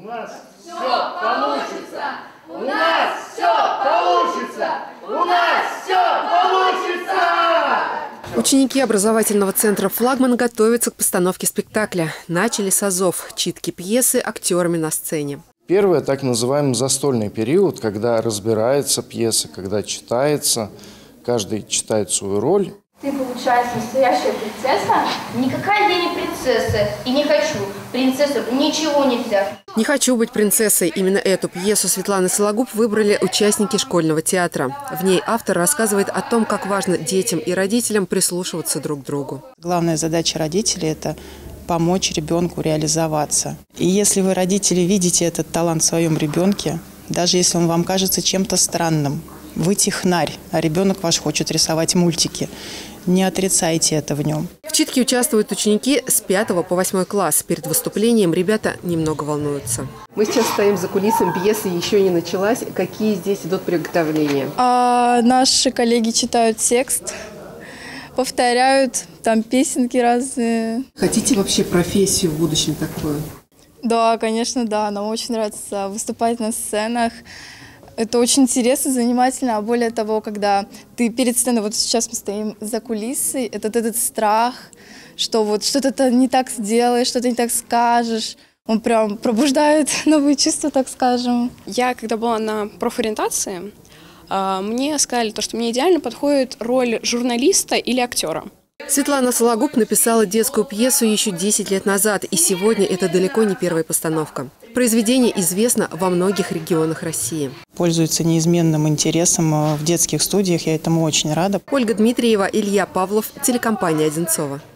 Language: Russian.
нас все получится! У нас все получится! У нас все получится! Ученики образовательного центра «Флагман» готовятся к постановке спектакля. Начали с азов – читки пьесы актерами на сцене. Первый так называемый застольный период, когда разбирается пьеса, когда читается, каждый читает свою роль. Ты, получается, настоящая принцесса? Никакая я не принцесса и не хочу. Принцессу ничего нельзя. «Не хочу быть принцессой» – именно эту пьесу Светланы Сологуб выбрали участники школьного театра. В ней автор рассказывает о том, как важно детям и родителям прислушиваться друг к другу. Главная задача родителей – это помочь ребенку реализоваться. И если вы, родители, видите этот талант в своем ребенке, даже если он вам кажется чем-то странным, вы технарь, а ребенок ваш хочет рисовать мультики, не отрицайте это в нем. В читке участвуют ученики с 5 по 8 класс. Перед выступлением ребята немного волнуются. Мы сейчас стоим за кулисами, пьеса еще не началась. Какие здесь идут приготовления? Наши коллеги читают текст, повторяют, там песенки разные. Хотите вообще профессию в будущем такую? Да, конечно, да. Нам очень нравится выступать на сценах. Это очень интересно, занимательно, а более того, когда ты перед сценой, вот сейчас мы стоим за кулисой, этот страх, что вот что-то не так сделаешь, что-то не так скажешь, он прям пробуждает новые чувства, так скажем. Я, когда была на профориентации, мне сказали, что мне идеально подходит роль журналиста или актера. Светлана Сологуб написала детскую пьесу еще 10 лет назад, и сегодня это далеко не первая постановка. Произведение известно во многих регионах России. Пользуется неизменным интересом в детских студиях, я этому очень рада. Ольга Дмитриева, Илья Павлов, телекомпания «Одинцово».